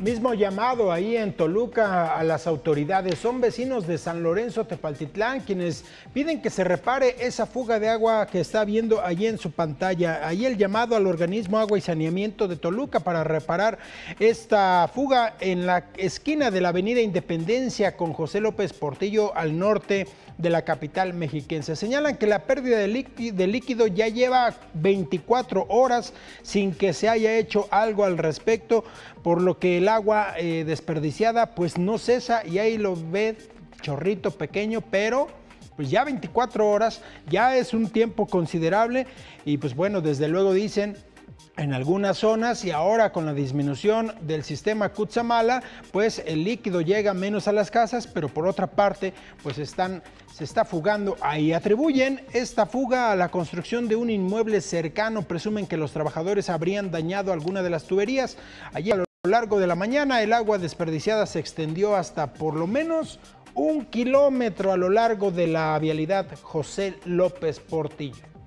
Mismo llamado ahí en Toluca a las autoridades. Son vecinos de San Lorenzo Tepaltitlán quienes piden que se repare esa fuga de agua que está viendo allí en su pantalla. Ahí el llamado al organismo Agua y Saneamiento de Toluca para reparar esta fuga en la esquina de la avenida Independencia con José López Portillo al norte de la capital mexiquense. Señalan que la pérdida de líquido ya lleva 24 horas sin que se haya hecho algo al respecto, por lo que el agua desperdiciada pues no cesa y ahí lo ve, chorrito pequeño, pero pues ya 24 horas ya es un tiempo considerable y pues bueno, desde luego dicen en algunas zonas y ahora con la disminución del sistema Cutzamala, pues el líquido llega menos a las casas, pero por otra parte, pues se está fugando ahí. Atribuyen esta fuga a la construcción de un inmueble cercano, presumen que los trabajadores habrían dañado alguna de las tuberías. Allí a lo largo de la mañana el agua desperdiciada se extendió hasta por lo menos 1 kilómetro a lo largo de la vialidad José López Portillo.